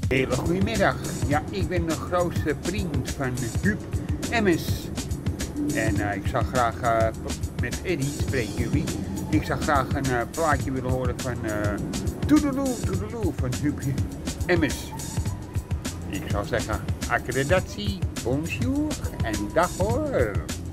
Hele goedemiddag. Ja, ik ben een grootste vriend van Huub Emmers. En ik zou graag met Eddie spreken jullie. Ik zou graag een plaatje willen horen van Toedeloe, Toedeloe van Huub Emmers. Ik zou zeggen, accreditatie, bonjour en dag hoor.